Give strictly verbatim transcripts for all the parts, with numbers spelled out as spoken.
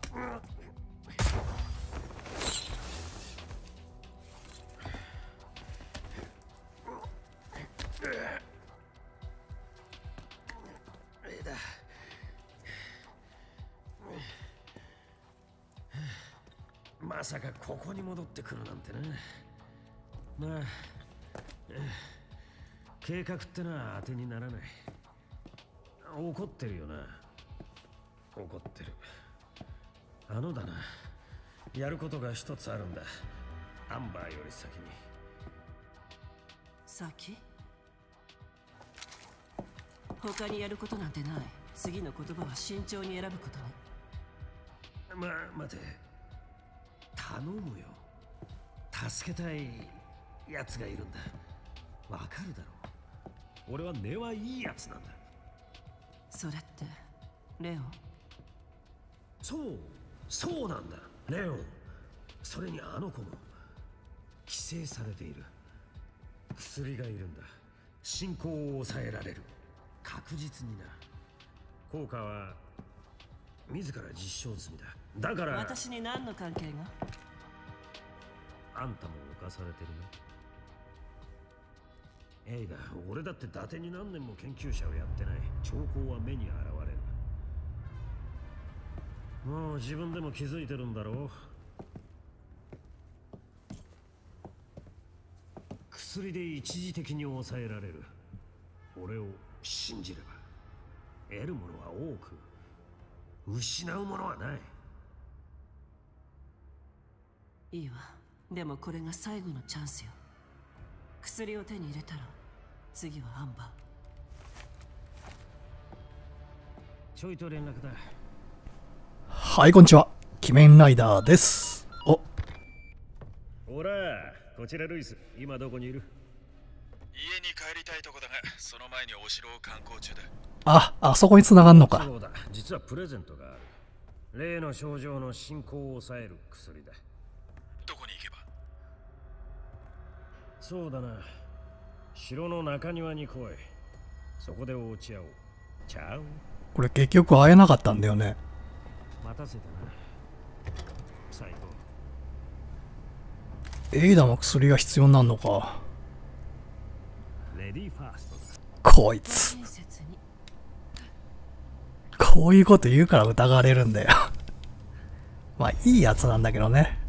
まさかここに戻ってくるなんてな。まあ計画ってのは当てにならない。怒ってるよな。怒ってる。あのだな、やることが一つあるんだ。アンバーより先に。 先？他にやることなんてない。次の言葉は慎重に選ぶことね。 まあ待て、頼むよ。助けたいやつがいるんだ。わかるだろう。俺は根はいいやつなんだ。 それってレオン？ そうそうなんだ、レオン。それにあの子も規制されている。薬がいるんだ。進行を抑えられる。確実にな。効果は自ら実証済みだ。だから私に何の関係が？ あんたも犯されてるね。エイダ、俺だって伊達に何年も研究者をやってない。兆候は目に現れる。もう自分でも気づいてるんだろう。薬で一時的に抑えられる。俺を信じれば得るものは多く、失うものはない。 いいわ。でもこれが最後のチャンスよ。薬を手に入れたら次はアンバー。 ちょいと連絡だ。 はい、こんにちは。鬼面ライダーです。お、 ほら、こちらルイス。今どこにいる？ 家に帰りたいとこだが、その前にお城を観光中だ。 あ、あそこに繋がんのか。 そうだ、実はプレゼントがある。例の症状の進行を抑える薬だ。 どこに行けば？ そうだな、城の中庭に来い。そこで落ち合おう。ちゃう？ これ結局会えなかったんだよね。 待たせたな、最高。 エイダも薬が必要になるのか。 レディーファーストだ。 こいつこういうこと言うから疑われるんだよまあいいやつなんだけどね。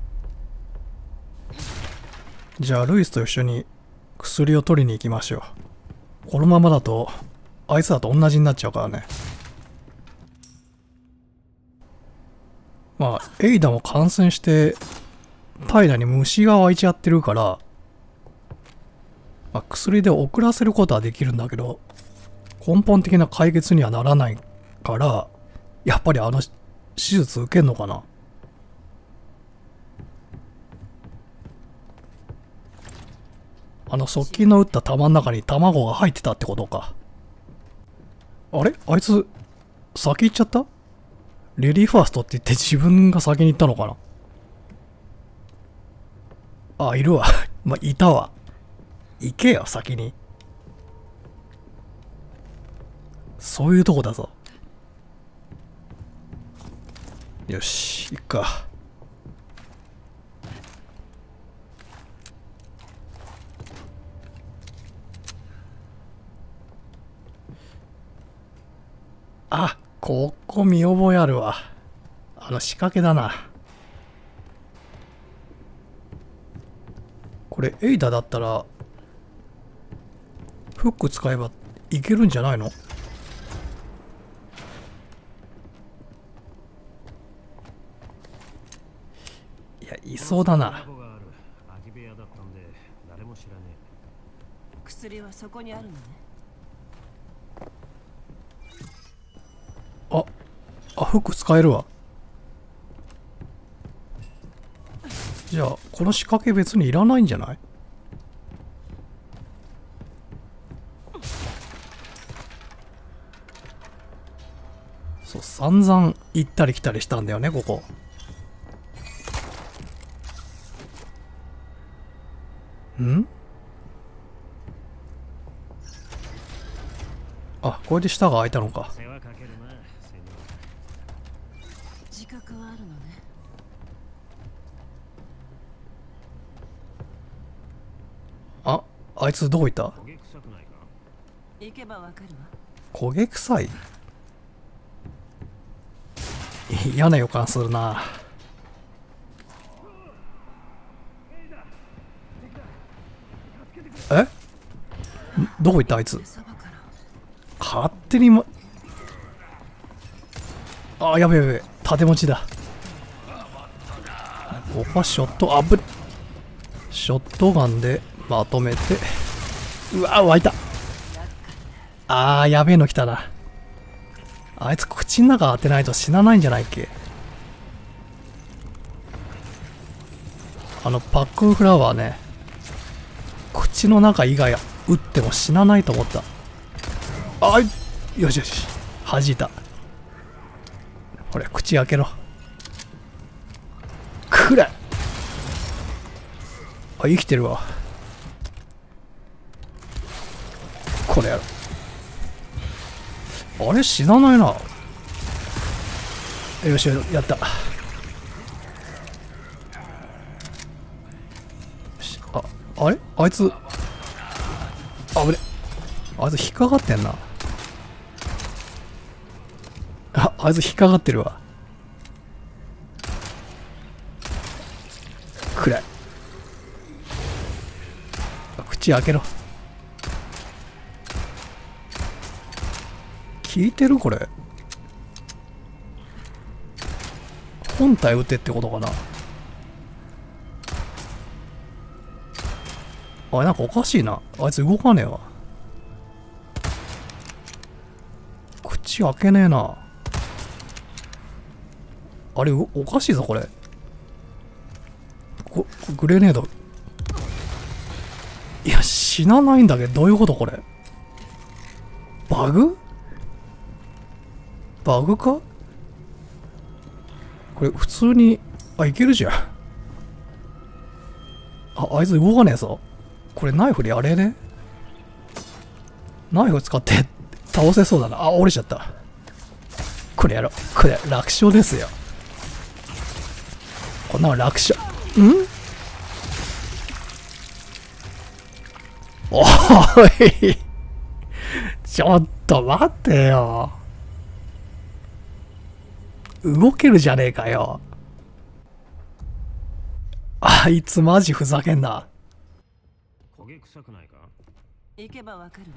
じゃあルイスと一緒に薬を取りに行きましょう。このままだとあいつらと同じになっちゃうからね。まあエイダも感染して体内に虫が湧いちゃってるから、まあ、薬で遅らせることはできるんだけど根本的な解決にはならないから、やっぱりあの手術受けんのかな。あの側近の打った玉の中に卵が入ってたってことか。あれあいつ先行っちゃった？レディーファーストって言って自分が先に行ったのかな。あ、いるわまあいたわ。行けよ先に。そういうとこだぞ。よし、行くか。あ、ここ見覚えあるわ。あの仕掛けだな。これエイダだったらフック使えばいけるんじゃないの？いや、いそうだな。 薬はそこにあるのね。 あ、あ、フック使えるわ。じゃあこの仕掛け別にいらないんじゃない？そう、散々行ったり来たりしたんだよね、ここ。ん？あ、これで下が開いたのか。 自覚はあるのね。 あ、あいつどこ行った？ 焦げ臭くないか？ 行けばわかるわ。 焦げ臭い？嫌な予感するな。え？どこ行ったあいつ？ そばから勝手にま、あ、やべやべ、縦持ちだ。ここはショット、あぶっ、ショットガンでまとめて、うわ、湧いた。あー、やべえの来たな。あいつ口の中当てないと死なないんじゃないっけ。あのパックンフラワーね、口の中以外撃っても死なないと思った。あい、よしよし、弾いた。これ口開けろ。くれ。あ、生きてるわ。これやろ。あれ死なないな。よし、やった。あ、あれあいつ、あぶね。あいつ引っかかってんな。あ、あいつ引っかかってるわ。くらい。口開けろ。効いてるこれ。本体撃てってことかな。あれなんかおかしいな。あいつ動かねえわ。口開けねえな。あれおかしいぞこれ。こグレネード。いや死なないんだけど、どういうことこれ。バグバグかこれ普通に。あ、いけるじゃん。あ、あいつ動かねえぞ。これナイフでやれね。ナイフ使って倒せそうだな。あ、折れちゃった。これやろ。これ楽勝ですよ。こんなの楽勝。んおいちょっと待ってよ。動けるじゃねえかよ。あいつマジふざけんな。 焦げ臭くないか？ 行けばわかるわ。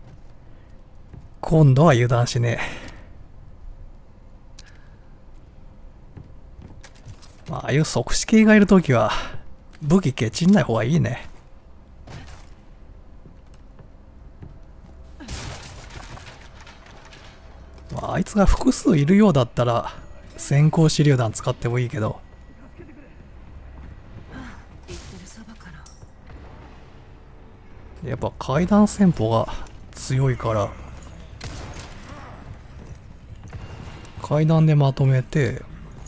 今度は油断しねえ。まあ、ああいう即死系がいるときは武器ケチんない方がいいね。まあ、あいつが複数いるようだったら先行手榴弾使ってもいいけど。 行ってるそばから。 やっぱ階段戦法が強いから階段でまとめて、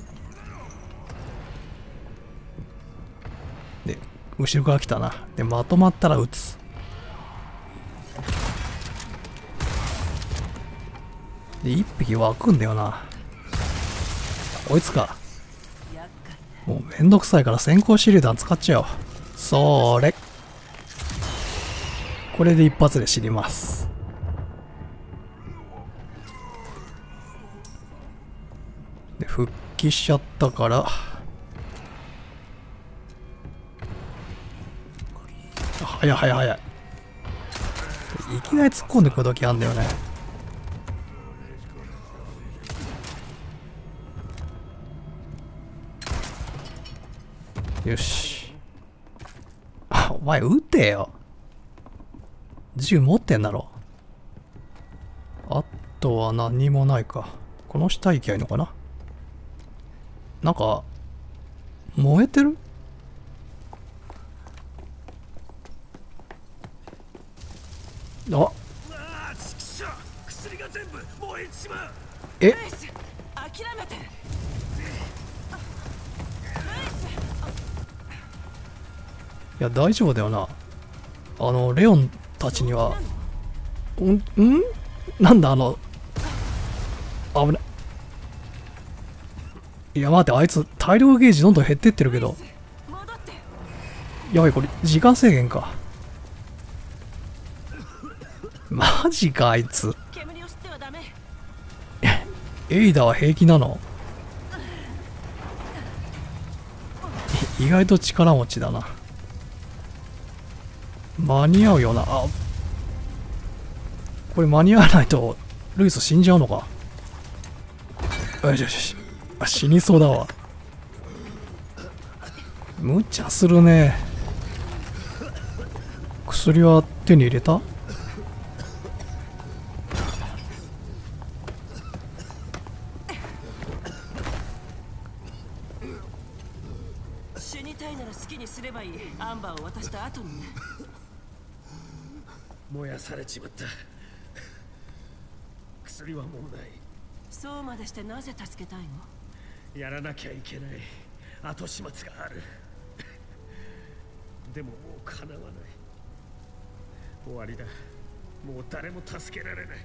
で後ろから来たな。でまとまったら撃つ。で一匹湧くんだよな。こいつか。もうめんどくさいから先行手榴弾使っちゃおう。それこれで一発で死にます。で復帰しちゃったから早い早い早い。いきなり突っ込んでくるときあんだよね。よし。あ、お前撃てよ。銃持ってんだろ。あとは何もないか。この下行きゃいいのかな。なんか燃えてる。あ、え、 諦めて。 いや大丈夫だよな。あのレオンたちにはんんなんだあの危ない。 いや待って、あいつ体力ゲージどんどん減ってってるけど。やばい、これ時間制限か。マジかあいつ。エイダは平気なの？意外と力持ちだな。間に合うよな。あ、これ間に合わないとルイス死んじゃうのか。よしよしよし。あ、死にそうだわ。無茶するね。薬は手に入れた？ 死にたいなら好きにすればいい。アンバーを渡した後にね。 燃やされちまった。薬はもうない。 そうまでしてなぜ助けたいの？ やらなきゃいけない後始末がある。でももう叶わない。終わりだ。もう誰も助けられない。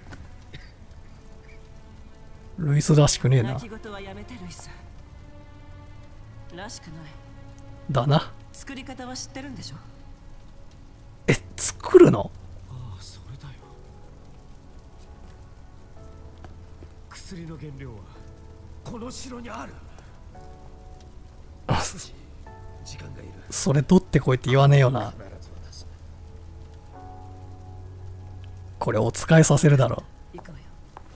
ルイスらしくねえな。 泣き言はやめてルイス。らしくない。 だな。 作り方は知ってるんでしょ？ え、作るの？ ああ、それだよ。薬の原料はこの城にある。時間がいる。 それ取ってこいって言わねえよな。これお使いさせるだろ。 行くわよ。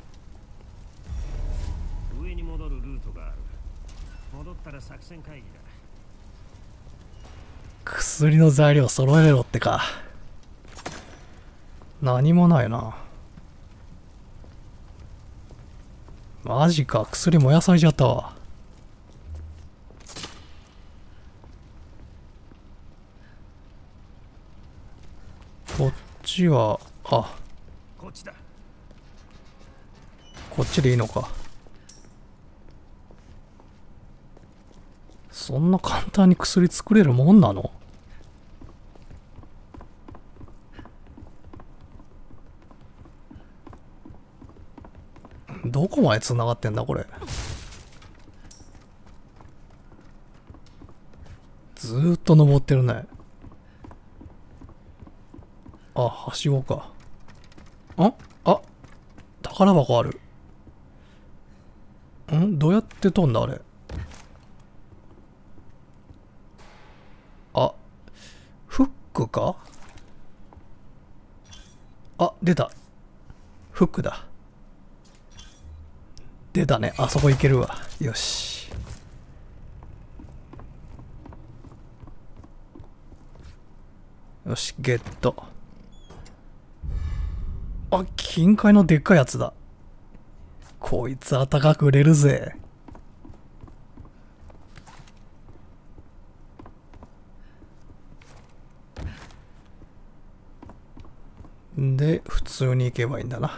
上に戻るルートがある。戻ったら作戦会議だ。 薬の材料揃えろってか。何もないな。マジか、薬燃やされちゃったわ。こっちは、あ、 こっちだ。 こっちでいいのか。そんな簡単に薬作れるもんなの？どこまで繋がってんだこれ。ずーっと登ってるね。あ、はしごか。ああ、宝箱ある。ん、どうやって飛んだあれ。あ、フックか？あ、出た。フックだ。出たね。あそこ行けるわ。よし。よし、ゲット。あ、金塊のでっかいやつだ。こいつ高く売れるぜ。で、普通に行けばいいんだな。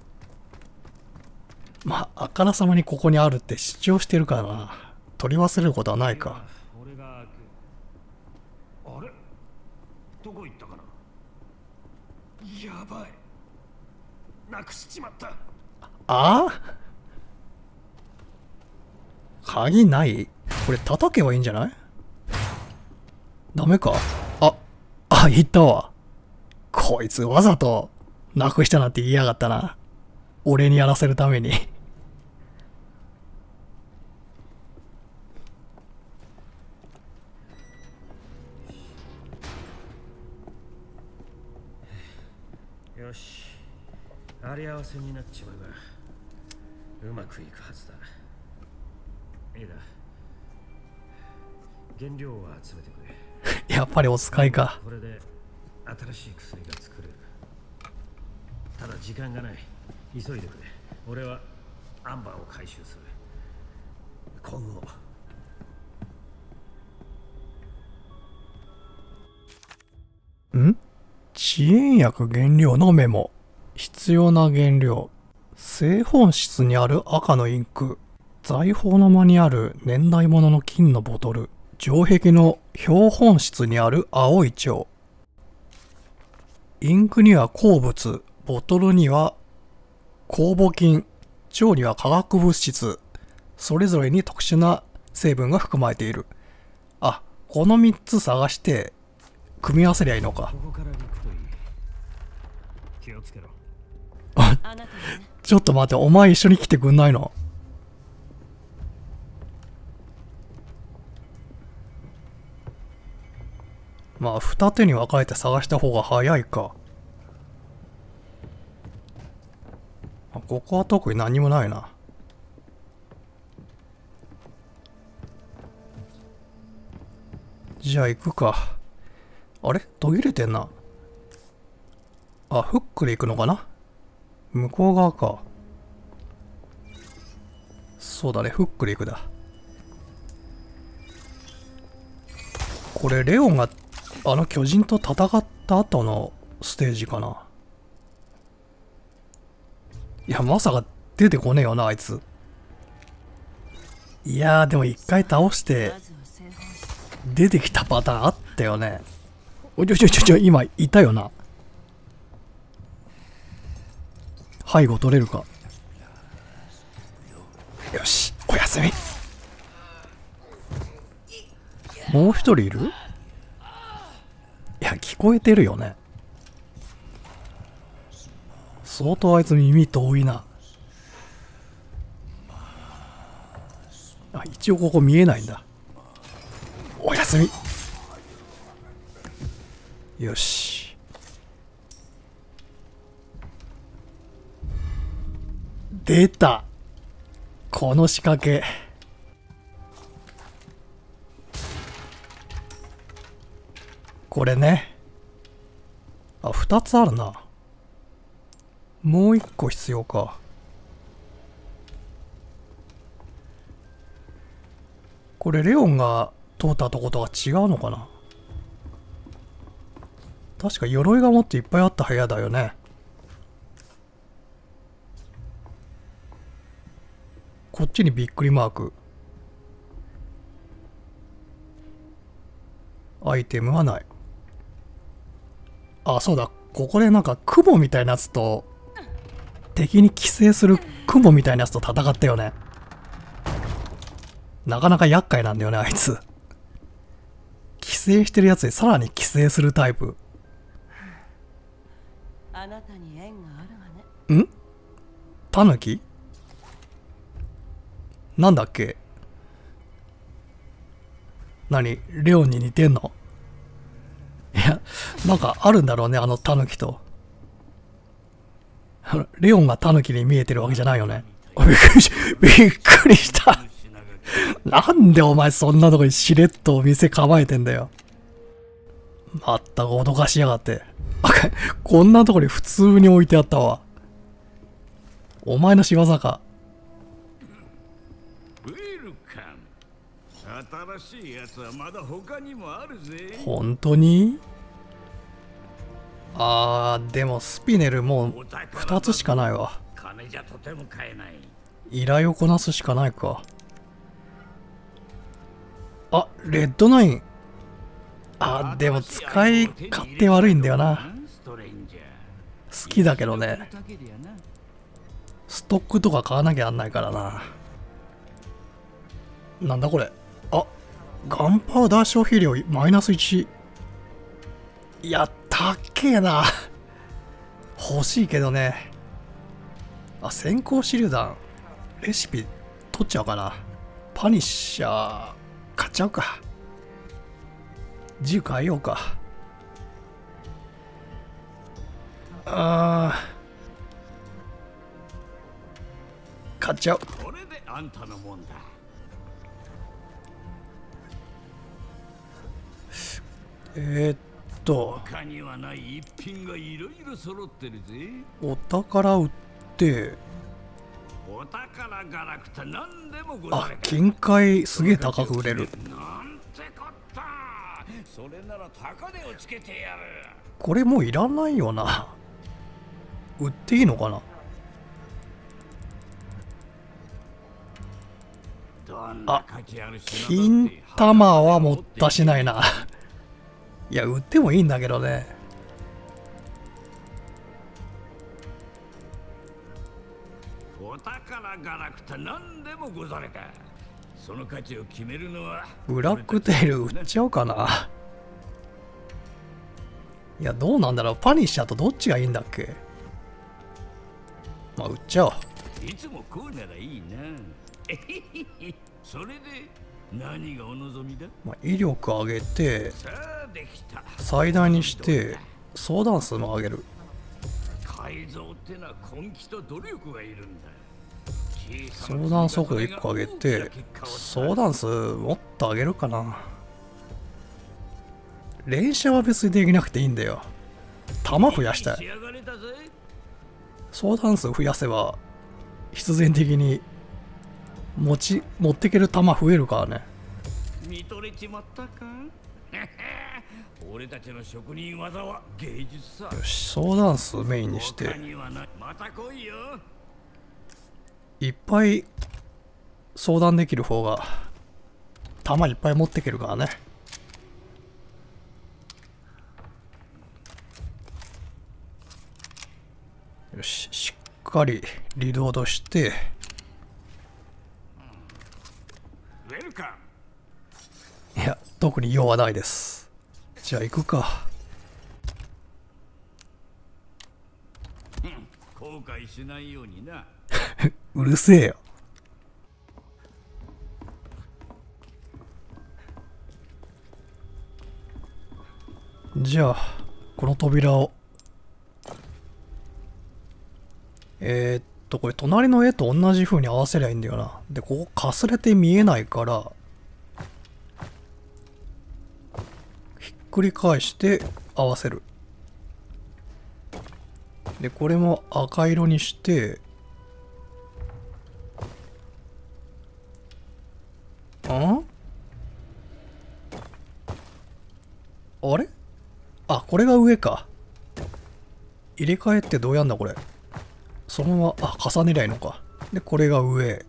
まあ、あからさまにここにあるって主張してるからな。取り忘れることはないか。 俺が開く。あれ？どこ行ったかな？やばい。なくしちまった。 ああ？鍵ない？これ叩けばいいんじゃない？ダメか？あ、あ、言ったわ。こいつわざとなくしたなんて言いやがったな。俺にやらせるために。 よし。あり合わせになっちまうが、うまくいくはずだ。いいだ。原料を集めてくれ。 やっぱりお使いか。 これで新しい薬が作れる。ただ時間がない。急いでくれ。俺はアンバーを回収する。今後ん？遅延薬原料のメモ。必要な原料。製本室にある赤のインク。財宝の間にある年代物の金のボトル。城壁の標本室にある青い蝶。インクには鉱物。ボトルには酵母菌。蝶には化学物質。それぞれに特殊な成分が含まれている。あ、このみっつ探して組み合わせりゃいいのか。 ここから行くといい。気をつけろ。 あなたね。 ちょっと待って、お前一緒に来てくんないの？まあ二手に分かれて探した方が早いか。あ、ここは特に何もないな。じゃあ行くか。あれ途切れてんな。あ、フックで行くのかな。向こう側か。そうだね、フックで行くだ。これレオンがあの巨人と戦った後のステージかな。いや、まさか出てこねえよな、あいつ。いやー、でも一回倒してまずは製法出てきたパターンあったよね。おちょちょちょちょ、今いたよな。背後取れるか。よし、おやすみ。もう一人いる？いや、聞こえてるよね。相当あいつ耳遠いな。あ、一応ここ見えないんだ。おやすみ。よし。出た。この仕掛け。これね。あ、二つあるな。もう一個必要か。これレオンが通ったとことは違うのかな。確か鎧がもっといっぱいあった部屋だよね。こっちにびっくりマーク。アイテムはない。あ、そうだ。ここでなんか雲みたいなやつと、敵に寄生する雲みたいなやつと戦ったよね。なかなか厄介なんだよね、あいつ。寄生してるやつにさらに寄生するタイプ。 あなたに縁があるわね。 ん？タヌキ？なんだっけ？何？レオンに似てんの？いや、なんかあるんだろうね、あのタヌキと。レオンがタヌキに見えてるわけじゃないよね。びっくりし、びっくりした。なんでお前そんなとこにしれっと店構えてんだよ。まったく脅かしやがって。あ、こんなとこに普通に置いてあったわ。お前の仕業か。 ウェルカム。新しいやつはまだ他にもあるぜ。 本当に？あー、でもスピネルもうふたつしかないわ。 金じゃとても買えない。 依頼をこなすしかないか。あ、レッドナイン。あ、でも使い勝手悪いんだよな。好きだけどね。ストックとか買わなきゃなんないからな。なんだこれ。あ、ガンパウダー消費量マイナスいち。いや、たっけえな。欲しいけどね。あ、先行手榴弾。レシピ取っちゃおうかな。パニッシャー買っちゃうか。銃変えようか。あー、買っちゃう。 これであんたのもんだ。 えー、っと他にはない一品がいろいろ揃ってるぜ。 お宝売って、 お宝がなくて何でもござあ、 れた。 金塊すげえ高く売れる。 なんてこった。それなら高値をつけてやる。 これもういらないよな。売っていいのかな。 どんな価値ある品だって金玉はもったしないな。いや、売ってもいいんだけどね。 お宝がなくて何でもござれた。 その価値を決めるのはブラックテール売っちゃおうかな。いや、どうなんだろう。パニッシャーとどっちがいいんだっけ。まあ、売っちゃおう。 いつもこうならいいな。それで何がお望みだ。 まあ、威力上げてさあできた。 最大にして相談数も上げる。 改造ってのは根気と努力がいるんだ。 相談速度いっこ上げて相談数もっと上げるかな。連射は別にできなくていいんだよ。弾増やしたい。相談数増やせば必然的に持ち持ってける弾増えるからね。 見とれちまったか。俺たちの職人技は芸術さ。 よし、相談数メインにしてまた来いよ。 いっぱい相談できる方が弾いっぱい持ってけるからね。よし、しっかりリロードしてウェルカいや、特に用はないです。じゃあ行くか。 ム。後悔しないようにな。 うるせえよ。じゃあこの扉をえー、っとこれ隣の絵と同じ風に合わせりゃいいんだよな。でここかすれて見えないからひっくり返して合わせる。でこれも赤色にしてんあれあ、これが上か。入れ替えってどうやんだこれ。そのまま、あ、重ねりゃいいのか。で、これが上。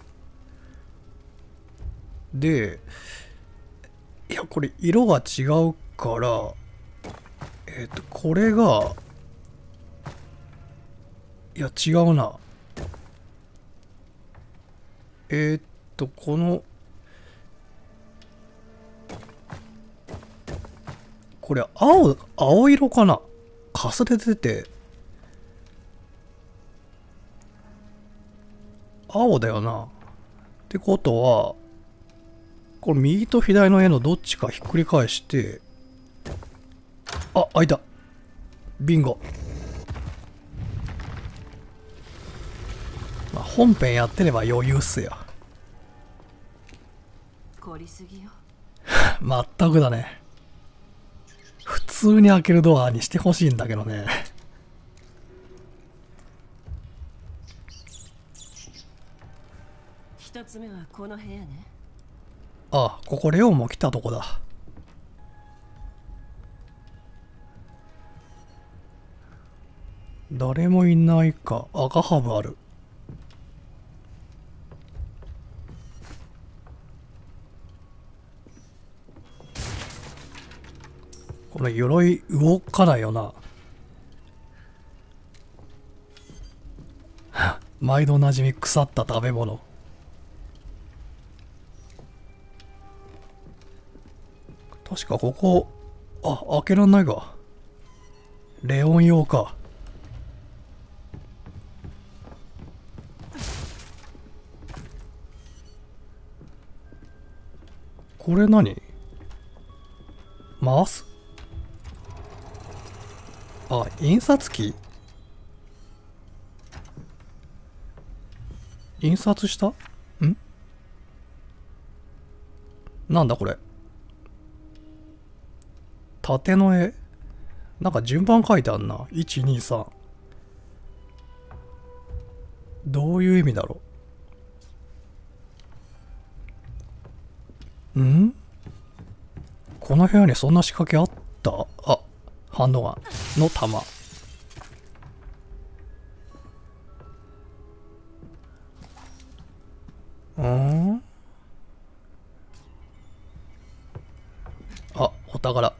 で、いや、これ色が違うから、えっと、これが、いや、違うな。えー、っと、この、これ青、青色かな？かすれてて。青だよな。ってことは、これ右と左の絵のどっちかひっくり返して、あ、開いた。ビンゴ。まあ、本編やってれば余裕っすよ。 凝りすぎよ。 まったくだね。普通に開けるドアにしてほしいんだけどね。 一つ目はこの部屋ね。 あ、ここレオンも来たとこだ。誰もいないか。赤ハブある。この鎧動かないよな。毎度おなじみ腐った食べ物。確かここ、あ、開けらんないか。レオン用か。これ何？回す？あ、印刷機？印刷した？ん？なんだこれ。縦の絵？なんか順番書いてあんな。いち、に、さん。どういう意味だろう。ん？この部屋にそんな仕掛けあった？あ、ハンドガンの弾。うん？あ、お宝。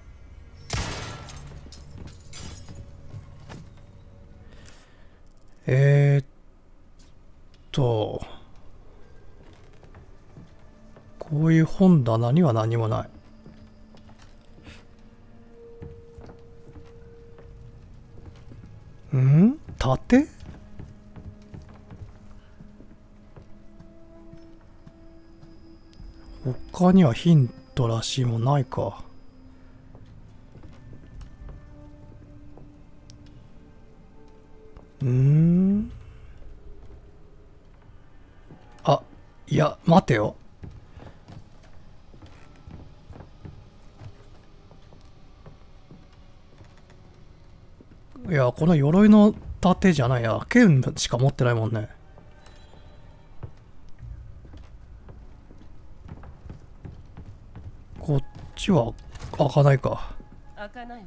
えー、っとこういう本棚には何もない。ん？盾？他にはヒントらしいもんないか。うーん。あ、いや、待てよ。いや、この鎧の盾じゃないや。剣しか持ってないもんね。こっちは開かないか。 開かないわ。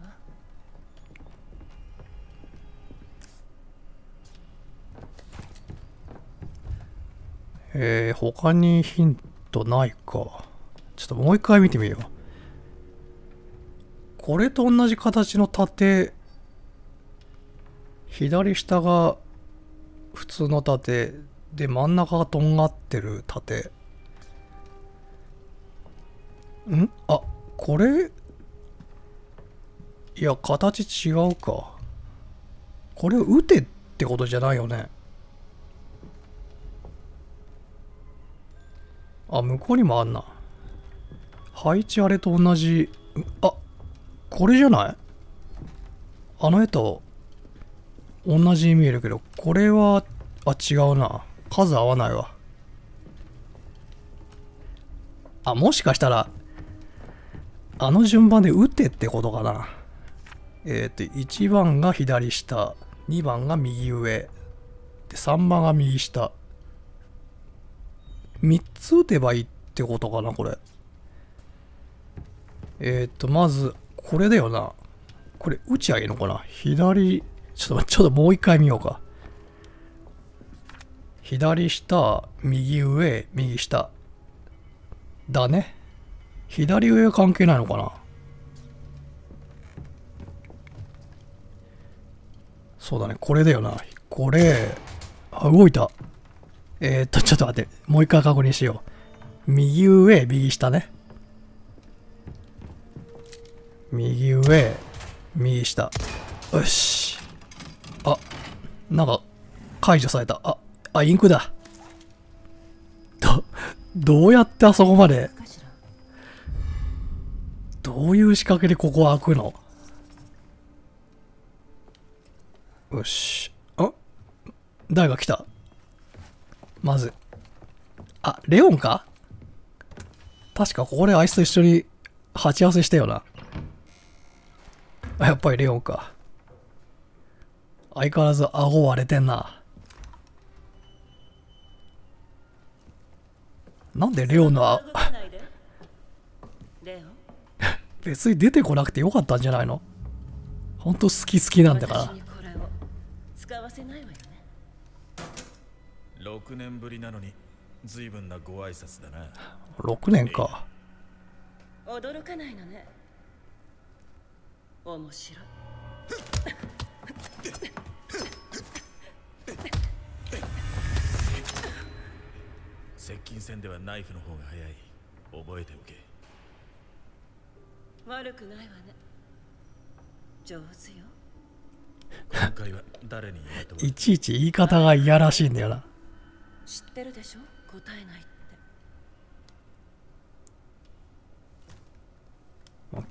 えー、他にヒントないか。ちょっともう一回見てみよう。これと同じ形の盾。左下が普通の盾で真ん中がとんがってる盾。ん？あ、これいや、形違うか。これを撃てってことじゃないよね。あ、向こうにもあんな。配置あれと同じ。あ、これじゃない？あの絵と同じに見えるけど、これは、あ、違うな。数合わないわ。あ、もしかしたら、あの順番で打てってことかな。えっと、いちばんが左下、にばんが右上、でさんばんが右下。みっつ打てばいいってことかな、これ。えっと、まず、これだよな。これ、打ちゃいいのかな？左、ちょっと、ちょっともう一回見ようか。左下、右上、右下。だね。左上は関係ないのかな？そうだね、これだよな。これ、あ、動いた。えー、っと、ちょっと待って。もう一回確認しよう。右上、右下ね。右上、右下。よし。あ、なんか、解除された。あ、あ、インクだ。ど、どうやってあそこまで、どういう仕掛けでここ開くの？よし。あ、誰が来た？まず。あ、レオンか？確かここであいつと一緒に鉢合わせしたよな。あ、やっぱりレオンか。相変わらず顎割れてんな。なんでレオンのあ別に出てこなくてよかったんじゃないの？ほんと好き好きなんだから。 ろくねんぶりなのに随分なご挨拶だな。 ろくねんか。 驚かないのね。面白い。 接近戦ではナイフの方が早い。覚えておけ。 悪くないわね。上手よ。 今回は誰に言われた？ いちいち言い方がいやらしいんだよな。 知ってるでしょ？答えないって。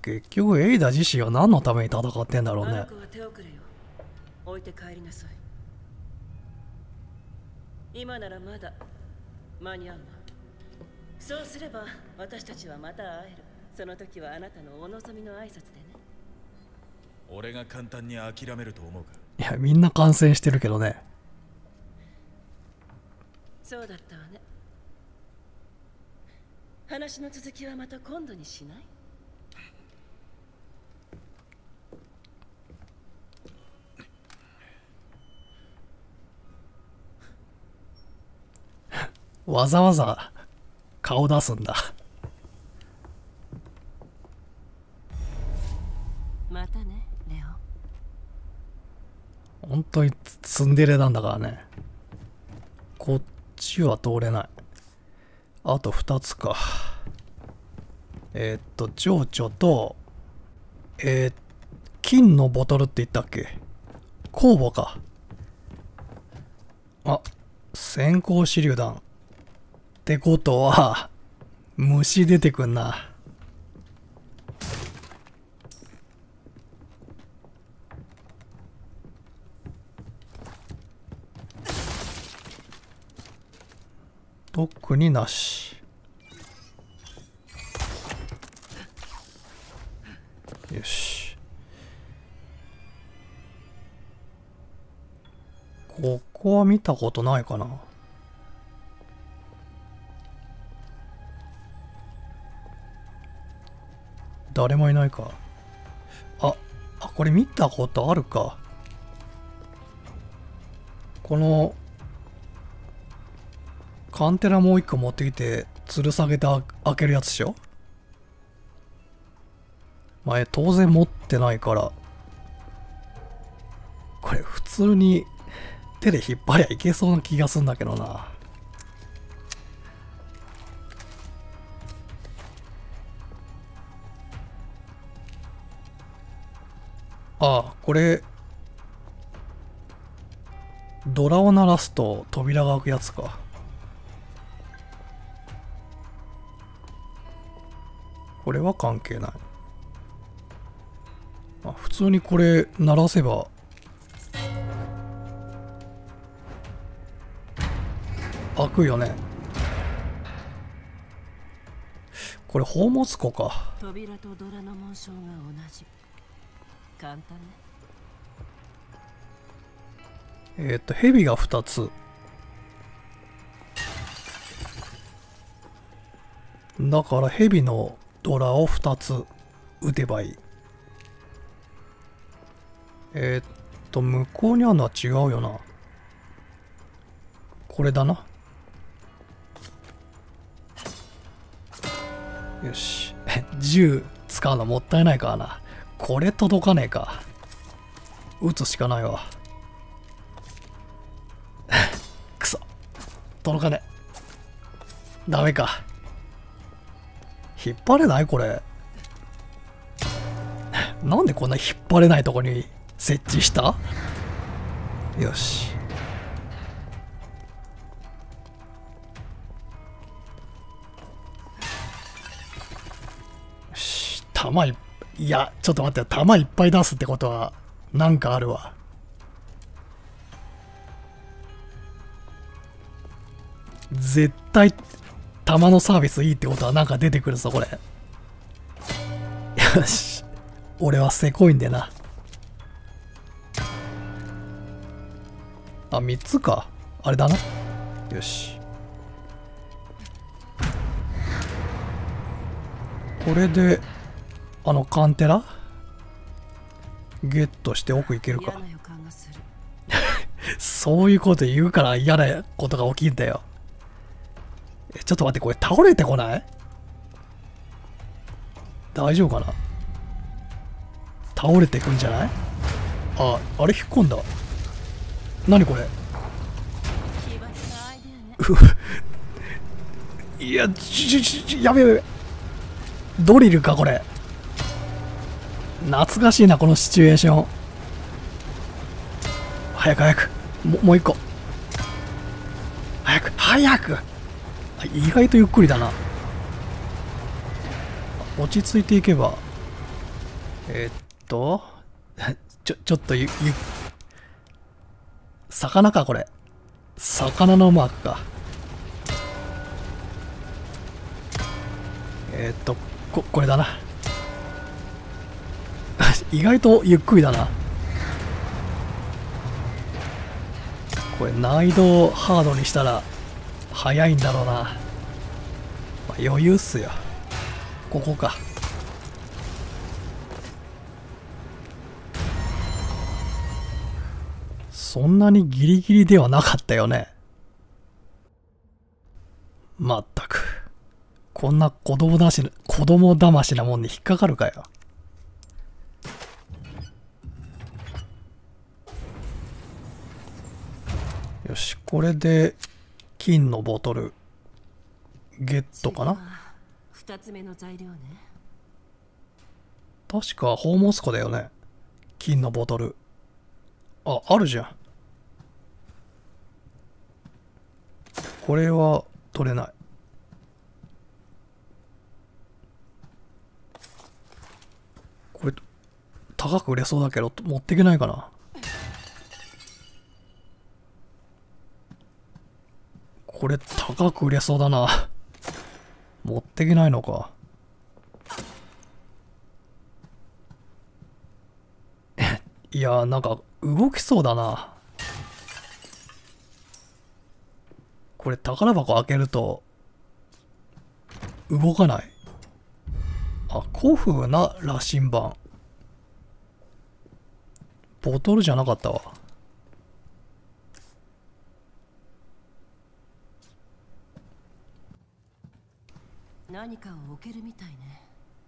結局エイダ自身は何のために戦ってんだろうね。 あの子は手遅れよ。置いて帰りなさい。今ならまだ間に合うわ。そうすれば私たちはまた会える。その時はあなたのお望みの挨拶でね。 俺が簡単に諦めると思うか？ いや、みんな感染してるけどね。 そうだったわね。話の続きはまた今度にしない？ わざわざ顔出すんだ。 またね、レオン。 本当にツンデレなんだからね。こっちは通れない。 あとふたつか。えー、っと、情緒と、えー、金のボトルって言ったっけ？酵母か。あ、先行手榴弾。ってことは、虫出てくんな。特になし。よし。ここは見たことないかな。誰もいないか。あ、あ、これ見たことあるか。この、カンテラもう一個持ってきて、吊る下げて開けるやつでしょ？前当然持ってないから、これ普通に手で引っ張りゃいけそうな気がするんだけどな。ああ、これ、ドラを鳴らすと扉が開くやつか。これは関係ない。あ、普通にこれ鳴らせば開くよね。これ宝物庫か。 扉とドラの紋章が同じ。簡単ね。 えっと蛇がふたつ。だから蛇のドラをふたつ撃てばいい。えー、っと向こうにあるのは違うよな。これだな。よし。銃使うのもったいないからな。これ届かねえか。撃つしかないわ。くそ。届かねえ。ダメか。引っ張れないこれ。なんでこんな引っ張れないとこに設置した？よし。よし。弾い、いや、ちょっと待って、弾いっぱい出すってことは、なんかあるわ。絶対、弾のサービスいいってことはなんか出てくるぞ、これ。よし。俺はせこいんでな。あ、みっつか。あれだな。よし。これで、あのカンテラゲットして奥行けるか。そういうこと言うから嫌なことが起きんだよ。ちょっと待って、これ倒れてこない？大丈夫かな？倒れてくんじゃない？あ、あれ引っ込んだ。何これ？いや、ちょちょちょ、やべやべ。ドリルか、これ。懐かしいな、このシチュエーション。早く早く。ももう一個。早く、早く。意外とゆっくりだな。落ち着いていけば。えー、っと、ちょ、ちょっとゆ、ゆ、魚か、これ。魚のマークか。えー、っと、こ、これだな。意外とゆっくりだな。これ難易度ハードにしたら早いんだろうな。まあ、余裕っすよ。ここか。そんなにギリギリではなかったよね。まったく。こんな子供だし、子供だましなもんに引っかかるかよ。よし、これで金のボトルゲットかな。 二つ目の材料ね。 確かホーモスコだよね。金のボトル。あ、あるじゃん。これは取れない。これ高く売れそうだけど持っていけないかな。これ高く売れそうだな。持っていけないのか。いや、なんか動きそうだな。これ宝箱開けると動かない。あ、古風な羅針盤。ボトルじゃなかったわ。 何かを置けるみたいね。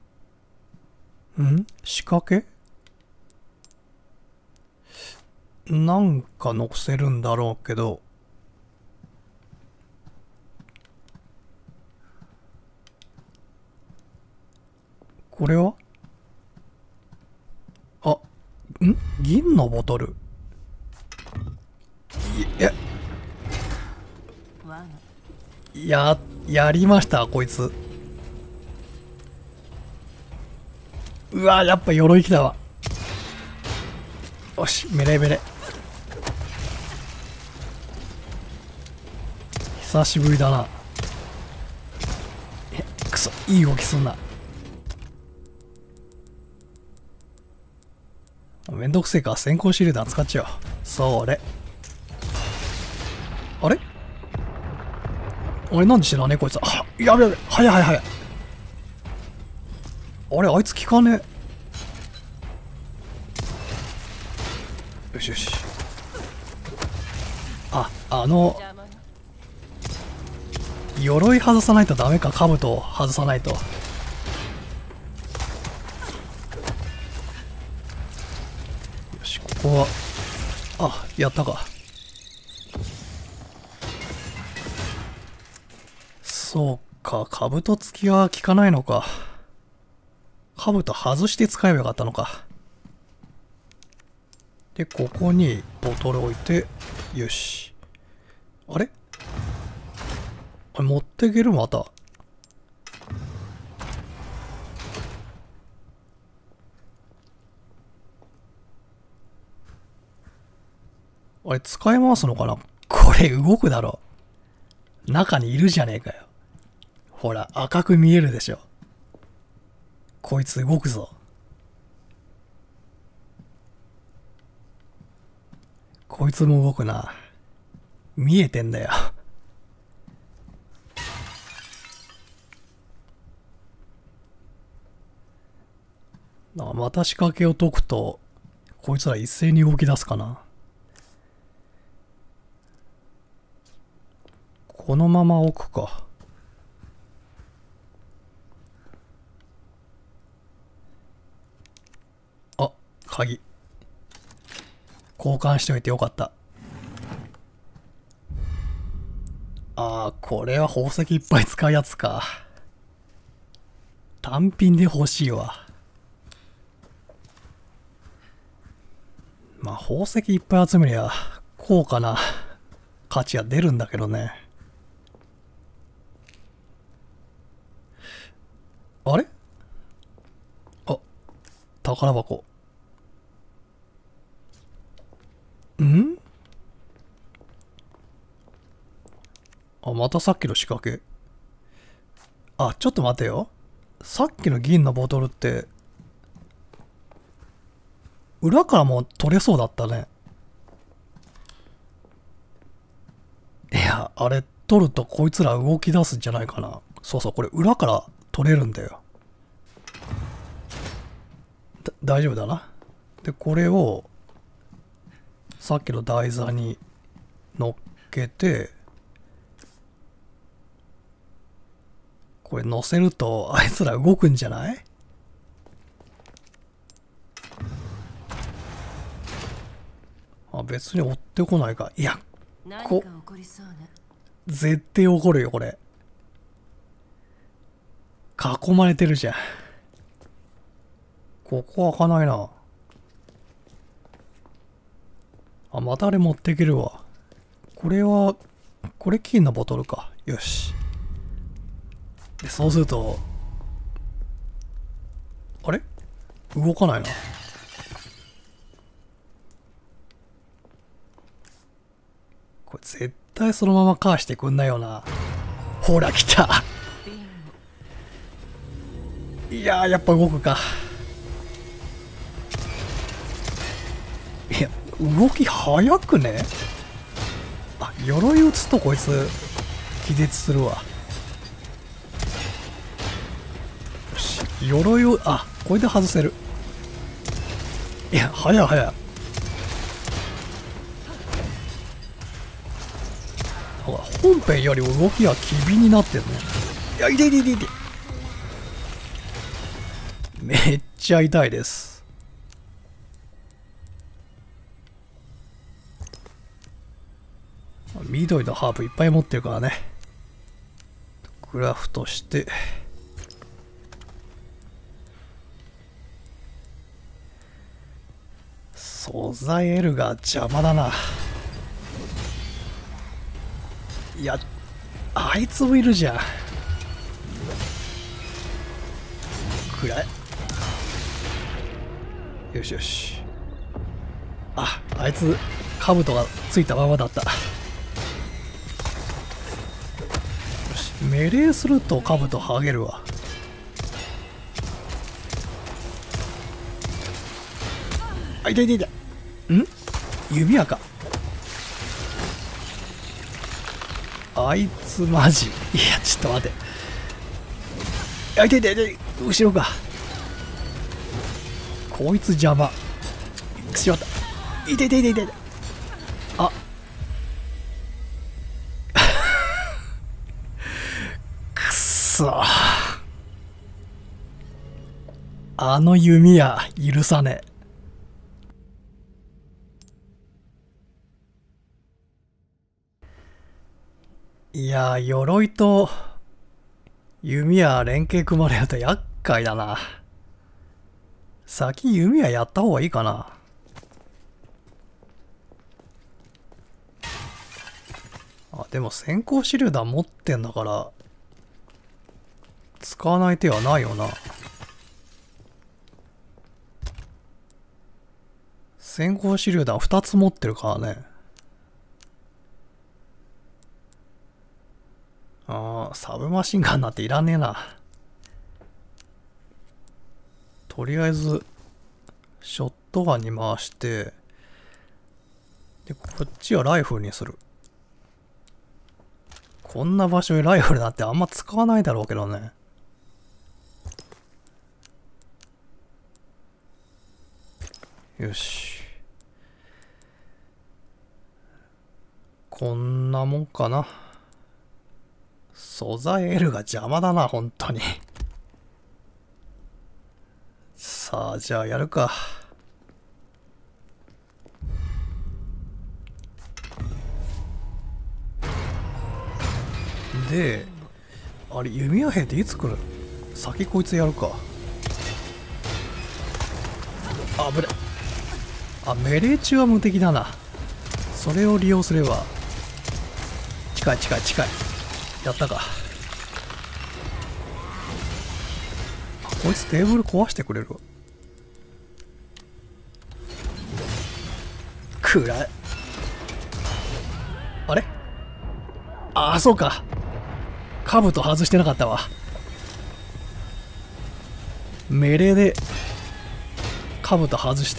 ん？仕掛け？なんか乗せるんだろうけど。これは？あ、ん？銀のボトル。いや、や、やりました、こいつ。うわ、やっぱ鎧来たわ。よし、メレメレ。久しぶりだな。え、くそ、いい動きすんな。めんどくせえから先行手榴弾使っちゃおう。それ。あれあれなんで知らねえこいつ。あ、やべやべ。早い早い早い。あれあいつ効かねえ。よしよし。あ、あの、鎧外さないとダメか。兜を外さないと。よし、ここは、あ、やったか。そうか、兜付きは効かないのか。兜外して使えばよかったのか。で、ここにボトル置いて、よし。あれあれ持っていけるまた。あれ使い回すのかな。これ動くだろ。中にいるじゃねえかよ。ほら、赤く見えるでしょ。こいつ動くぞ。こいつも動くな。見えてんだよ。また仕掛けを解くと、こいつら一斉に動き出すかな。このまま置くか。あ、鍵。交換しておいてよかった。ああ、これは宝石いっぱい使うやつか。単品で欲しいわ。まあ宝石いっぱい集めりゃ高価な価値は出るんだけどね。あれ？あ、宝箱。ん？あ、またさっきの仕掛け。あ、ちょっと待てよ。さっきの銀のボトルって、裏からも取れそうだったね。いや、あれ取るとこいつら動き出すんじゃないかな。そうそう、これ裏から取れるんだよ。だ、大丈夫だな。で、これを、さっきの台座に乗っけて、これ乗せるとあいつら動くんじゃない？あ、別に追ってこないか。いや、こ、絶対怒るよ、これ。 囲まれてるじゃん。ここ開かないな。あ、またあれ持っていけるわ。これは、これ金のボトルか。よし。で、そうすると、あれ動かないな。これ絶対そのまま返してくんないよな。ほら来た。いやー、やっぱ動くか。いや、動き早くね。あ、鎧打つとこいつ気絶するわ。よし、鎧を、あ、これで外せる。いや、早い早い。本編より動きが機敏になってるね。いや、いていていていて。めっちゃ痛いです。緑のハーブいっぱい持ってるからね。クラフトして。素材 L が邪魔だな。いや、あいつもいるじゃん。暗い。よしよし。あ、あいつ、兜がついたままだった。よし、メレーすると兜剥げるわ。あ、痛い痛い痛い。ん？弓矢か。あいつマジ。いや、ちょっと待って。あ、痛い痛い痛い。後ろか。こいつ邪魔。しまった。痛い痛い痛い痛い。あ。くっそ。あの弓矢許さねえ。いやー、鎧と弓矢連携組まれると厄介だな。先弓矢やった方がいいかな。あ、でも先行手榴弾持ってんだから使わない手はないよな。先行手榴弾ふたつ持ってるからね。ああ、サブマシンガンなんていらねえな。とりあえず、ショットガンに回して、で、こっちはライフルにする。こんな場所にライフルなんてあんま使わないだろうけどね。よし。こんなもんかな。素材 L が邪魔だな、本当に。さあ、じゃあやるか。で、あれ、弓矢兵っていつ来る？先こいつやるか。あ、ぶれ。あ、メレー中は無敵だな。それを利用すれば。近い近い近い。やったか。こいつテーブル壊してくれるわ。暗い。あれ？ああ、そうか。兜外してなかったわ。メレーで兜外して。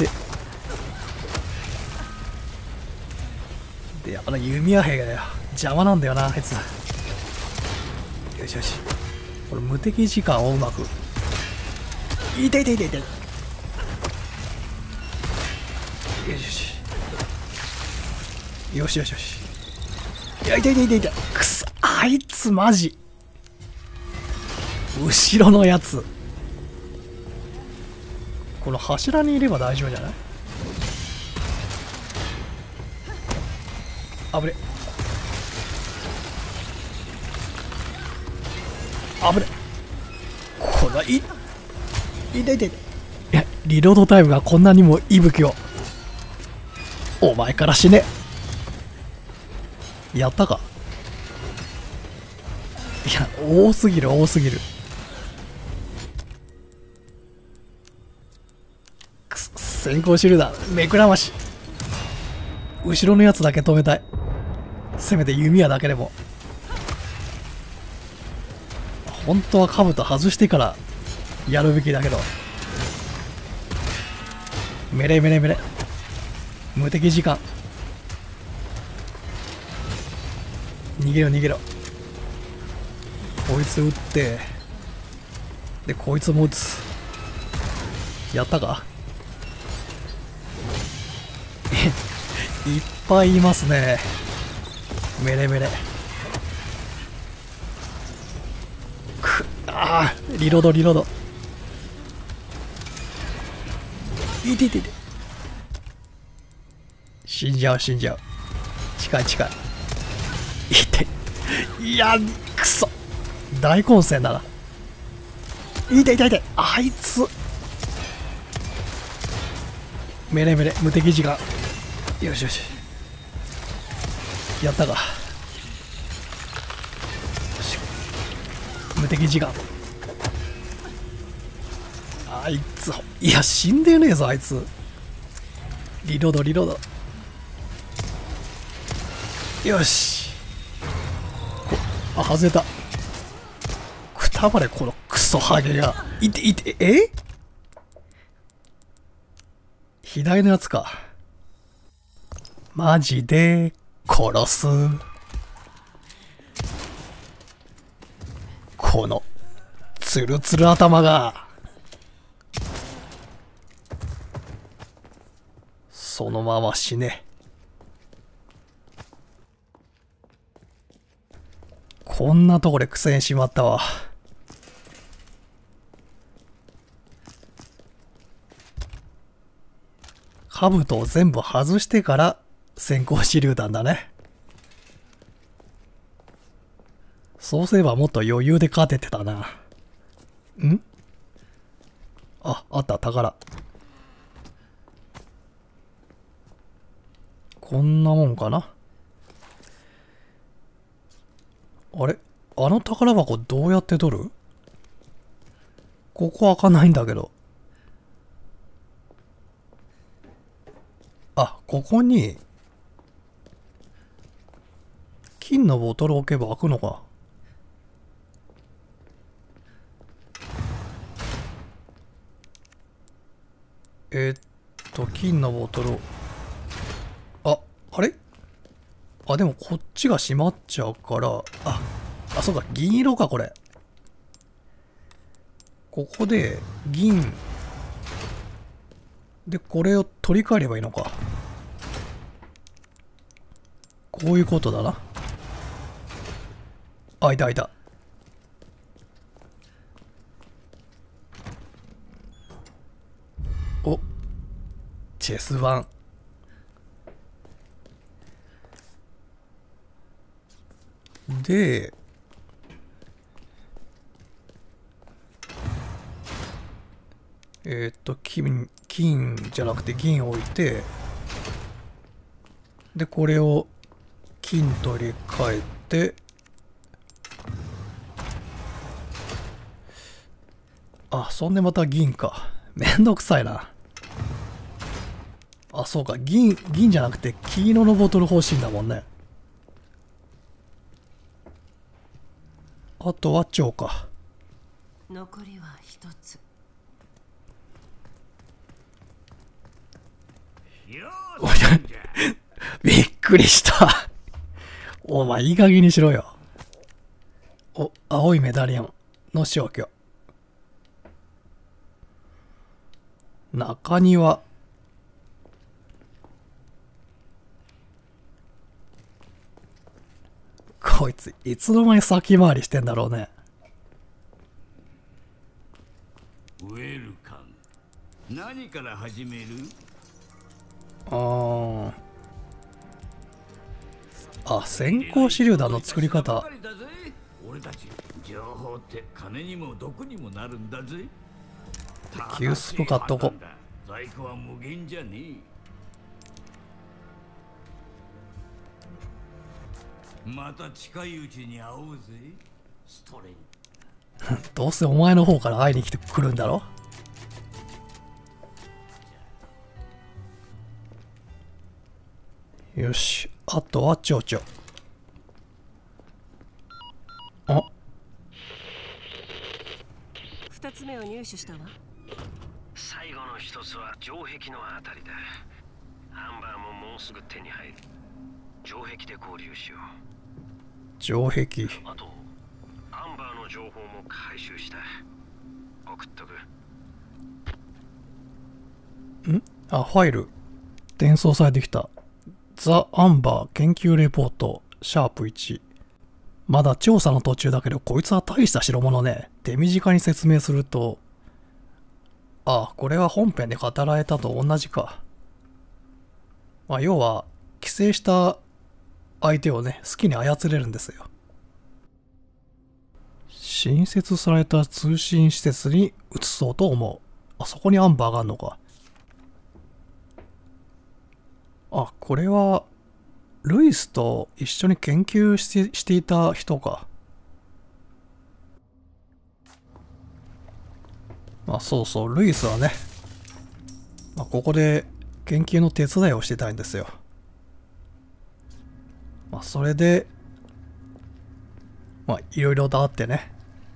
で、あの弓矢兵がよ、邪魔なんだよな、あいつ。よしよし。これ無敵時間をうまく。痛い痛い痛い痛い。よしよし。よしよしよし。いや、痛い痛い痛い痛い。くそ、あいつマジ。後ろのやつ。この柱にいれば大丈夫じゃない？あぶれ。あぶれ。 このい痛い痛い痛い。いや、リロードタイムがこんなにも息吹を。お前から死ね。やったか。いや、多すぎる多すぎる。くそ、先行手榴弾めくらまし。後ろのやつだけ止めたい。せめて弓矢だけでも。本当は兜外してからやるべきだけど。メレメレメレ。無敵時間。逃げろ逃げろ。こいつ撃って、でこいつも撃つ。やったか。いっぱいいますね。メレメレ。くあー、リロードリロード。いていていて。死んじゃう死んじゃう。近い近い。痛い。いや、くそ。大混戦だな。痛い痛い痛い。あいつ。メレメレ無敵時間。よしよし。やったか。よし。無敵時間。あいつ、いや、死んでねえぞ、あいつ。リロード、リロード。よし。あ、外れた。くたばれ、このクソハゲが。いて、いて、え左のやつか。マジで、殺す。この、ツルツル頭が。そのまま死ね。こんなとこで苦戦しまったわ。兜を全部外してから先行手榴弾だね。そうすればもっと余裕で勝ててたな。ん？あ、あった、宝。こんなもんかな。あれ？あの宝箱どうやって取る？ここ開かないんだけど。あ、ここに金のボトル置けば開くのか。えー、っと金のボトル。あ、あれ？あ、でもこっちが閉まっちゃうから、あ、あ、そうか、銀色か、これ。ここで、銀。で、これを取り替えればいいのか。こういうことだな。あ、いたいた。お、チェス盤。で、えー、っと、金、金じゃなくて銀を置いて、で、これを金取り替えて、あ、そんでまた銀か。めんどくさいな。あ、そうか、銀、銀じゃなくて黄色のボトル欲しいんだもんね。あとは蝶か。 残りは一つ。 おいびっくりした。お前いい加減にしろよ。お、青いメダリオンの消去。中庭。こいついつの間に先回りしてんだろうね。 ウェルカム。何から始める？ あーあ、先行手榴弾の作り方。 俺たち情報って金にも毒にもなるんだぜ。 急スプ買っとこ。 在庫は無限じゃねえ。また近いうちに会おうぜ、ストレン。 どうせお前の方から会いに来てくるんだろ。よし、あとは蝶々。あ、 二つ目を入手したわ。 最後の一つは城壁のあたりだ。アンバーももうすぐ手に入る。城壁で交流しよう。 城壁。 あとアンバーの情報も回収した。送っとく。 んあ、ファイル。転送されてきた。ザ・アンバー研究レポート、シャープいち。まだ調査の途中だけど、こいつは大した代物ね。手短に説明すると、あ、これは本編で語られたと同じか。まあ、要は、寄生した相手をね、好きに操れるんですよ。新設された通信施設に移そうと思う。あそこにアンバーがあるのか。あ、これは、ルイスと一緒に研究して、していた人か。まあそうそう、ルイスはね、まあ、ここで研究の手伝いをしてたんですよ。まあそれで、まあいろいろとあってね、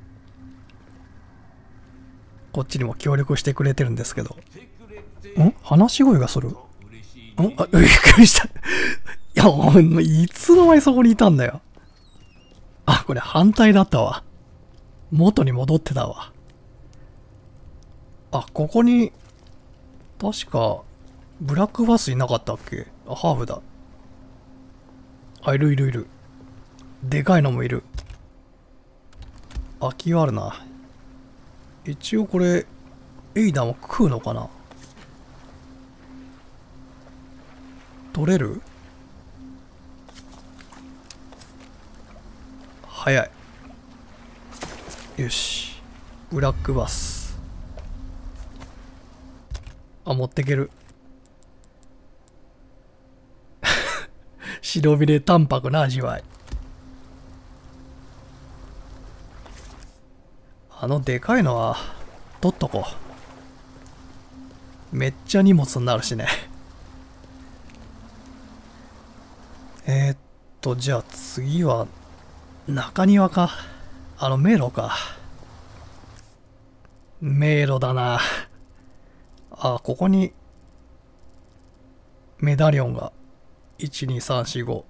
こっちにも協力してくれてるんですけど。ん？話し声がする？ん？あ、びっくりした。いや、もう、いつの間にそこにいたんだよ。あ、これ反対だったわ。元に戻ってたわ。あ、ここに、確か、ブラックバスいなかったっけ？あ、ハーフだ。あ、いるいるいる。でかいのもいる。空きはあるな。一応これ、エイダも食うのかな？取れる？早い。よし。ブラックバス。あ、持ってける。白ビレ淡白な味わい。あのでかいのは取っとこう。めっちゃ荷物になるしね。えーっと、じゃあ次は中庭か。あの迷路か。迷路だな。あ、ここにメダリオンがいちにさんしご。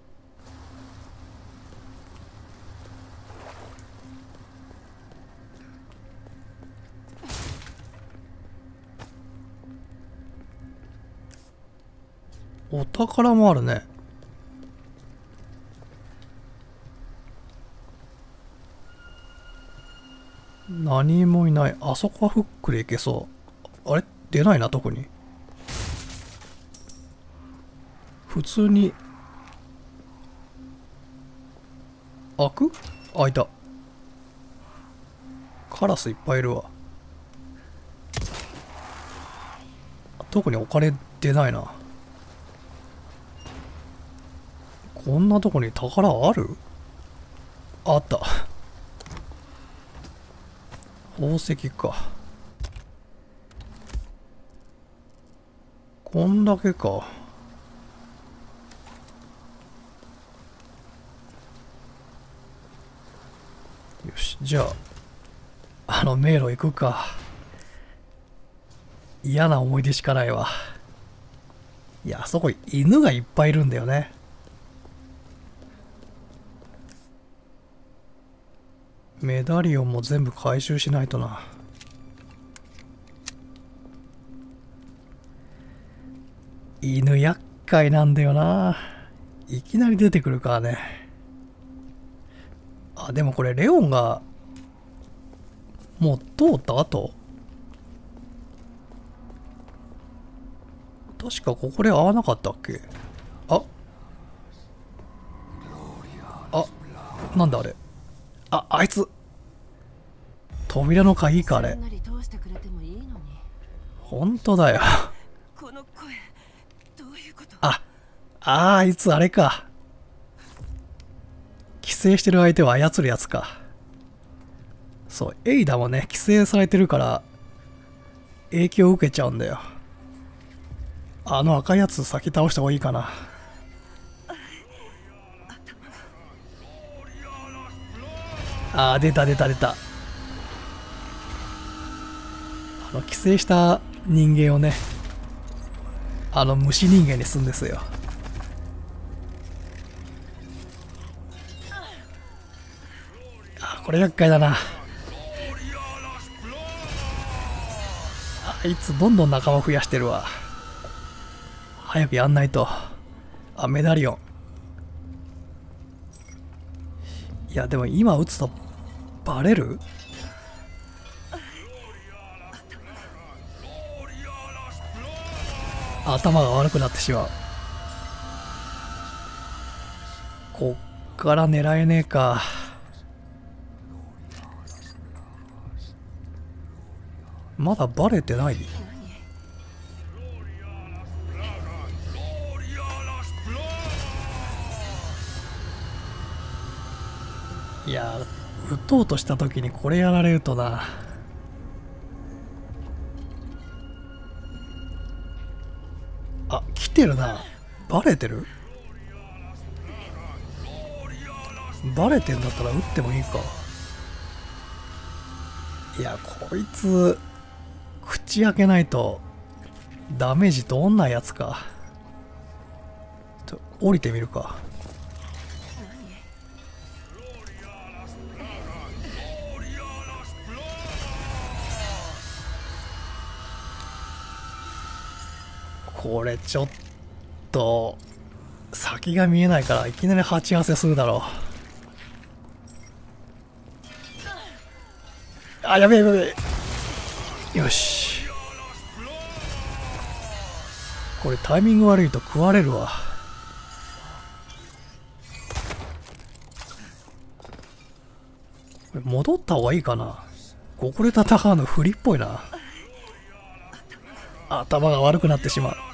お宝もあるね。何もいない。あそこはフックでいけそう。あれ出ないな、特に。普通に。開く？開いた。カラスいっぱいいるわ。特にお金出ないな。こんなとこに宝ある？あった。宝石か。こんだけか。よし、じゃあ、あの迷路行くか。嫌な思い出しかないわ。いや、あそこ犬がいっぱいいるんだよね。メダリオンも全部回収しないとな。犬厄介なんだよな。いきなり出てくるからね。あ、でもこれレオンがもう通った後？確かここで会わなかったっけ？ああ、なんだあれ。あ、あいつ扉の鍵かあれ。 すんなり通してくれてもいいのに。 ほんとだよ。 この声、どういうこと？ あ、あーあいつあれか。寄生してる相手を操るやつか。そう、エイダもね、寄生されてるから、影響を受けちゃうんだよ。あの赤いやつ先倒した方がいいかな。あー、出た出た出た。あの、寄生した人間をね、あの虫人間にすんですよ。あ、これ厄介だな。あいつどんどん仲間増やしてるわ。早くやんないと。あ、メダリオン。いやでも今撃つとバレる？頭が悪くなってしまう。こっから狙えねえか。まだバレてない？いや、撃とうとした時にこれやられるとな。あ、来てるな。バレてる？バレてんだったら撃ってもいいか。いや、こいつ口開けないとダメージどんなやつか。ちょ、降りてみるか。これちょっと先が見えないからいきなり鉢合わせするだろう。あ、やべえやべえ。よし。これタイミング悪いと食われるわ。これ戻った方がいいかな。ここで戦うの不利っぽいな。頭が悪くなってしまう。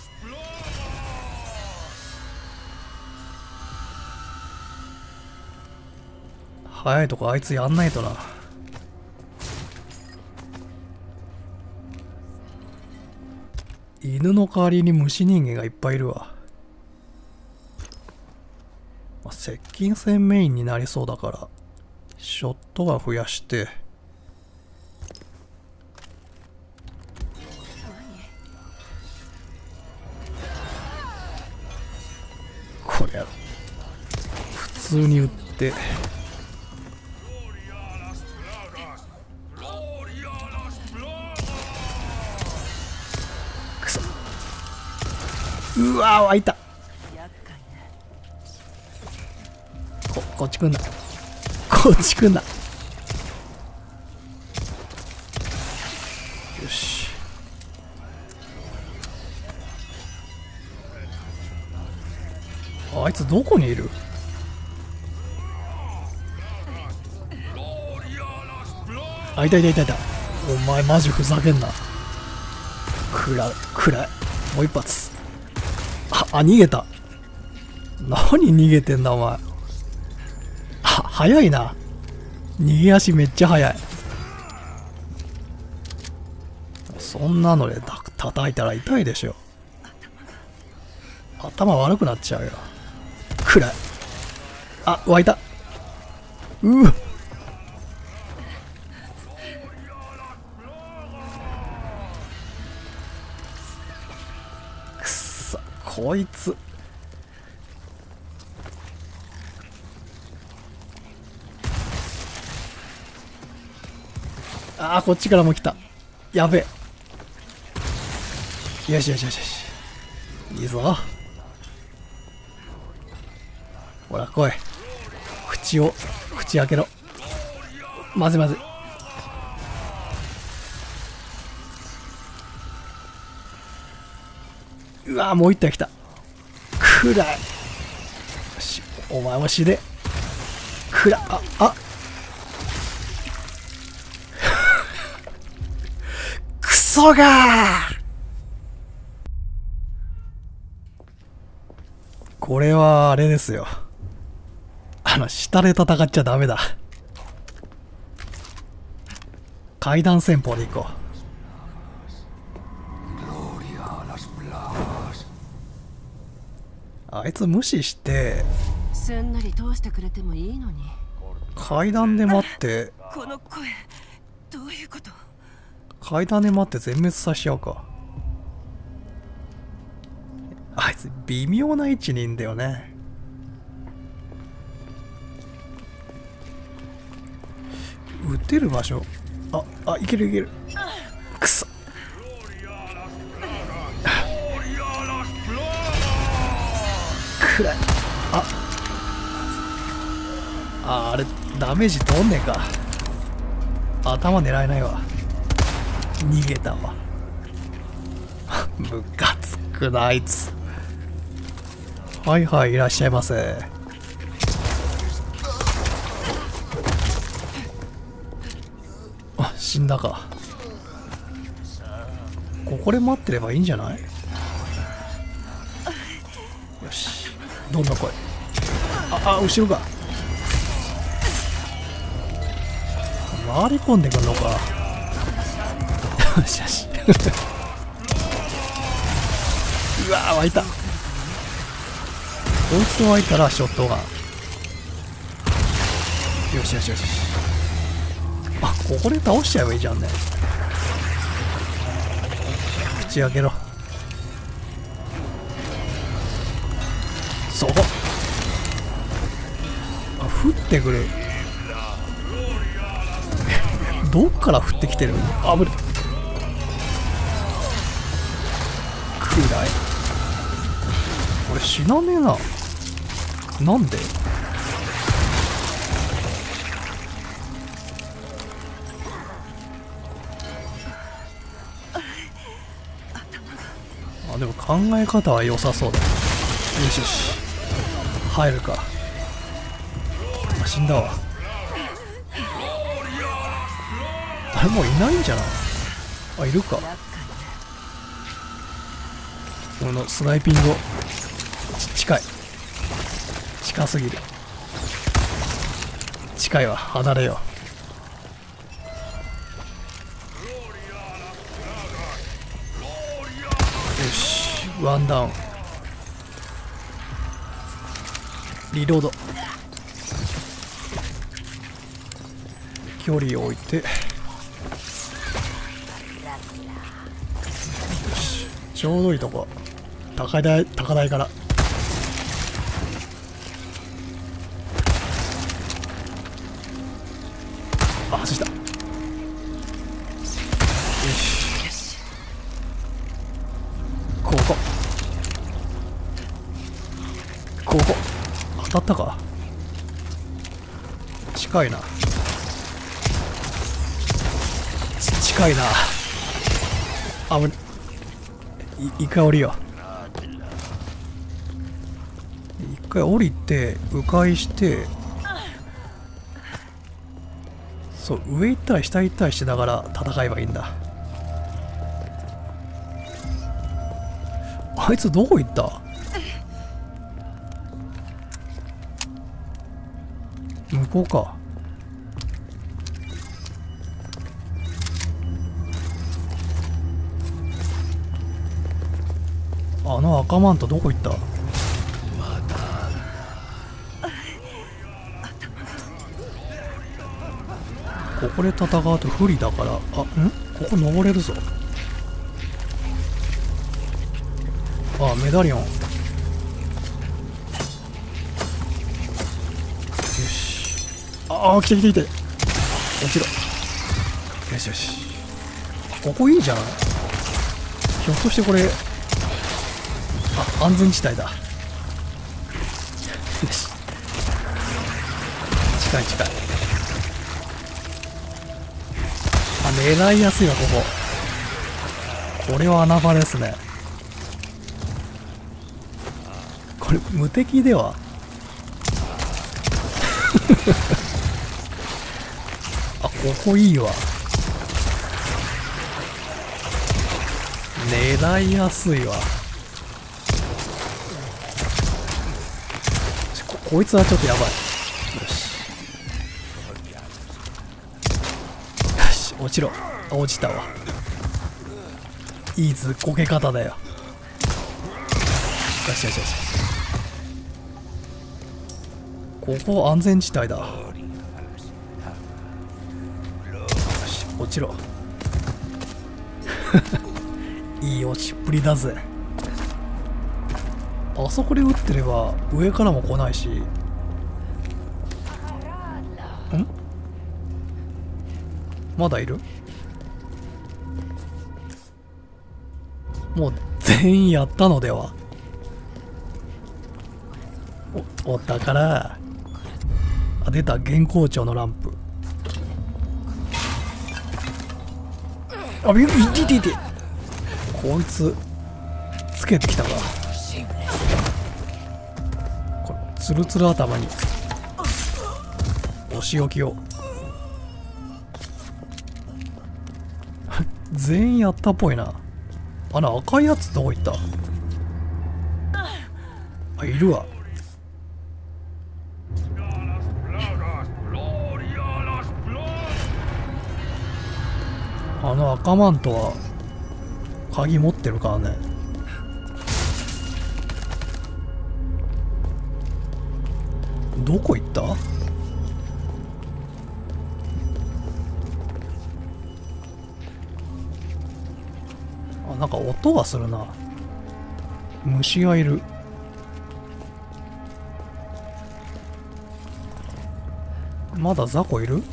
早いとこあいつやんないとな。犬の代わりに虫人間がいっぱいいるわ。まあ、接近戦メインになりそうだからショットガン増やして、これ普通に撃ってくそ。うわー、湧いた。ここっち来んな、こっち来んな。よし。あいつどこにいる？あ、いたいたいたいた。お前マジふざけんな。くらくらい。もう一発。あ、あ、逃げた。何逃げてんだお前。あ、早いな。逃げ足めっちゃ速い。そんなのでた叩いたら痛いでしょ。頭悪くなっちゃうよ。くらい。あ、湧いた。うわ。くっそ、こいつ。あー、こっちからも来た。やべえ。よしよしよしよし。いいぞ。ほら来い。口を口開けろ。まずいまずい。うわー、もう一体来た。くらい。し、お前も死ね。くら、ああそがー。これはあれですよ。あの、下で戦っちゃダメだ。階段戦法で行こう。あいつ無視してすんなり通してくれてもいいのに。 階段で待って、 この声、どういうこと？ 階段で待って全滅させちゃうか。あいつ微妙な位置にいんだよね。撃てる場所、ああ、いけるいける。くそ。くらい。ああ、あれダメージ通んねえか。頭狙えないわ。逃げたわ。ムカつくなあいつ。はいはい、いらっしゃいませ。あ、死んだか。ここで待ってればいいんじゃない？よし、どんどん来い。ああ、後ろか。回り込んでくんのか。よしよし。うわー、湧いた。こいつ湧いたらショットガン。よしよしよし。あ、ここで倒しちゃえばいいじゃんね。口開けろ。そこ。あ、降ってくる。どっから降ってきてる？あぶる。くらい。これ死なねえな。なんで？あ、でも考え方は良さそうだ。よしよし。入るか。あ、死んだわ。誰もいないんじゃない？あ、いるか。このスナイピングを近い。近すぎる。近いわ。離れよう。よし、ワンダウン。リロード。距離を置いて。よし、ちょうどいいとこ。高台、高台から。あ、走った。よし。ここ。ここ。当たったか。近いな。ち近いな。あぶね。い、一回降りよう。一回降りて迂回して、そう、上行ったら下行ったりしながら戦えばいいんだ。あいつどこ行った？向こうか。あの赤マントどこ行った？ここで戦うと不利だから、あ、ん？ここ登れるぞ。あ、メダリオン。よし。ああ、来て来て来て。落ちろ。よしよし。ここいいじゃない。ひょっとしてこれ、あ、安全地帯だ。よし。近い近い。あ、狙いやすいわ、ここ。これは穴場ですね。これ、無敵ではあ、ここいいわ。 狙いやすいわ。こ, こいつはちょっとやばい。よしよし、落ちろ。あ、落ちたわ。いいずこけ方だよ。よしよしよし。ここ安全地帯だ。よし、落ちろ。いい落ちっぷりだぜ。あそこで撃ってれば上からも来ないし。ん？まだいる？もう全員やったのでは。お、お宝。あ、出た、原稿帳のランプ。あ、びっ、いていていて。こいつつけてきたか。これツルツル頭にお仕置きを。全員やったっぽいな。あの赤いやつどこ行った？あ、いるわ。あの赤マントは鍵持ってるからね。どこ行った？あ、なんか音がするな。虫がいる。まだ雑魚いる？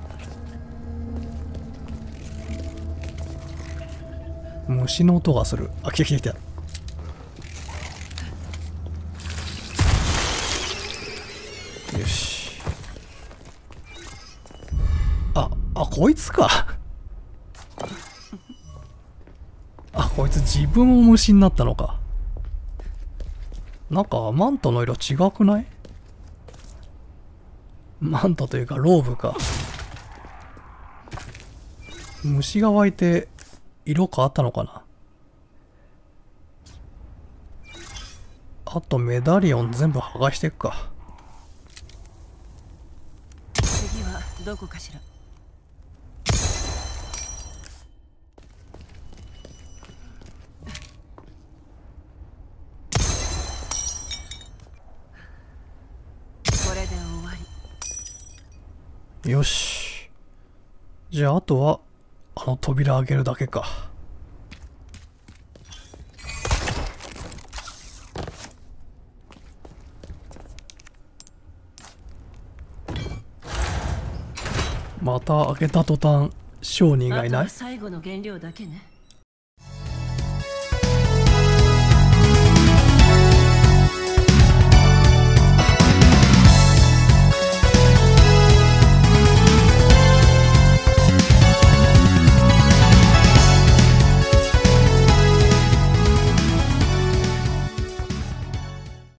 虫の音がする。あ、来た来た来た。よし。あ、あ、こいつか。あ、こいつ自分も虫になったのか。なんかマントの色違くない？マントというかローブか。虫が湧いて色変わったのかな。あとメダリオン全部剥がしていくか。 次はどこかしら。これで終わり。 よし。じゃああとはあの扉開けるだけか。また開けた途端商人がいない。 あとは最後の原料だけね。